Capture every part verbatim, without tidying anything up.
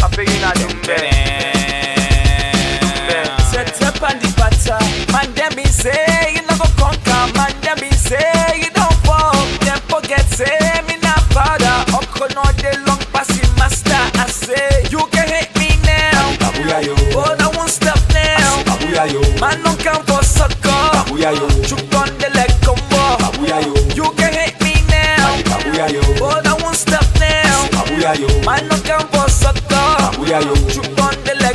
Papegina Dumbe. Set up on the butter. Man, them be say you no go conquer. Man, them be say you don't fall. Them forget say me not father. Oko no de long passing master. I say you can hate me now, but I won't stop now. Man, no come for sucker. Chook on the leg combo. You can hate me now, but I won't stop now. Man, no come for sucker. Chook on the leg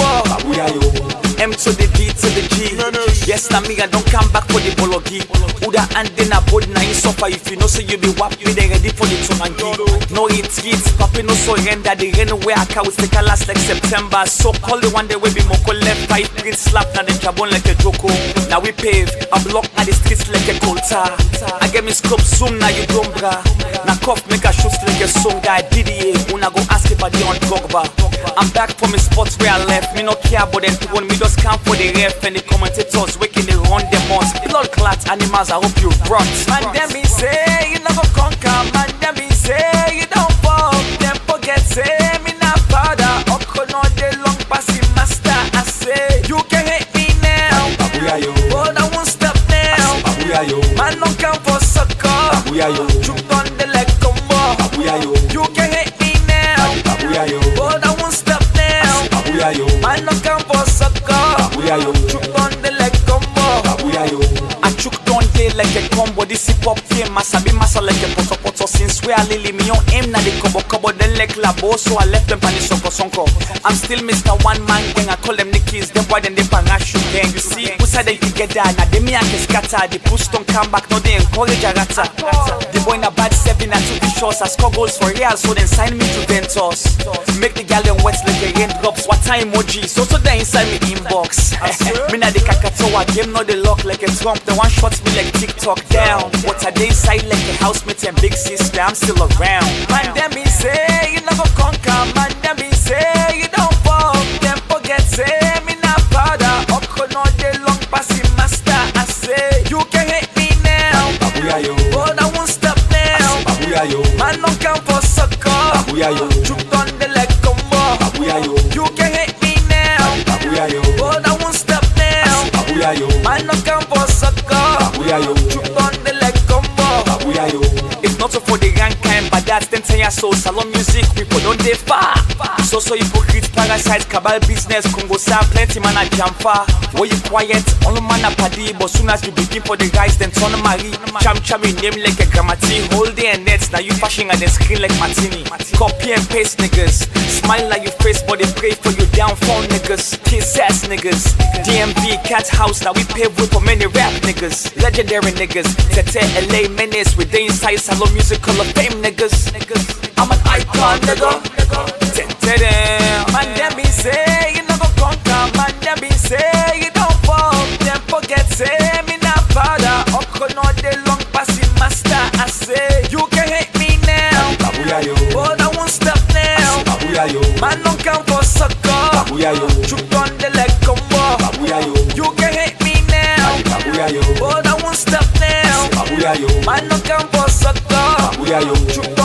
combo. M to the D to the G. Yes, na me, I don't come back for the bologi. Uda and then a bod na in suffer. If you know, so you be wap, be they ready for the tonangi. No, it's it, papi no surrender. The rain where I can take a last like September. So call the one day we be moko left, fight, print slap, na the jabon like a joko. Now we pave, a block at the streets like a colta. I get me scope soon, now you don't bra. Na cough, make a shoot like a song guy. D D A, when I go ask if I do on Drogba. I'm back from the spots where I left. Me no care about them, want me just come for the ref and the commentators waking they run them on. Blood clot animals, I hope you brought. Man, them me say you never conquer. Man, them me say you don't fall. Them forget say me not father. Oko no de long passing master. I say you can hate me now, but I won't stop now. Man, no come for sucker. Chook on the leg combo. You can hate me now, but I won't stop now. Man, no come for sucker. Chook on the leg combo. I chook on the like a combo. This hip hop game, massa be massa like a poto poto. Since we are lily, me on aim na the combo combo. Then like labo, so I left them pani sonko sonko. I'm still Mister One Man Gang. I call them Nickies. Them boy then they pangashu gang. You see, who said they together? Now they me and scatter. The push don't come back. No they encourage a rata. The boy in a bad seven and two vicious. I score goals for real, so then sign me to Ventus. Make the gal wet like a raindrops. What time emoji? So so they inside me inbox. Me na the kakatoa game, not the lock like a trump. The one shots me like TikTok down. What are they inside like a housemate and big sister? I'm still around. Man, them me say you never conquer. Man, them me say you don't fall. Them forget say me not father. Oko no de long passing master. I say you can hate me now, but I won't stop now. Man, no come for sucker. Chook on the leg combo. You can hate me now, but I won't stop now. Man, no come for sucker. Chook on the leg combo. If not so for the rank time, but that's ten years so salon music people don't they far. So so hypocrite parasite cabal business Congo sound plenty man a jam far. Why you quiet? Only man a paddy, but soon as you begin for the guys then turn Marie. Cham cham in name like a grammati. Hold their nets, now you flashing at the screen like Martini. Copy and paste niggas. Smile like you face, but they pray for you downfall niggas. Kiss ass niggas. D M V cat house, now we pave way for many rap niggas. Legendary niggas. Tete L A menace with the inside salon music hall of fame niggas. I'm an icon nigga. Man, them be say you never conquer. Man, them be say you don't fall. Them forget say me not father. Oko no de long passing master. I say you can hate me now, but I won't stop now. Man, no come for sucker. Chook on the leg combo. You can hate me now, but I won't stop now. Man, no come for sucker. Chook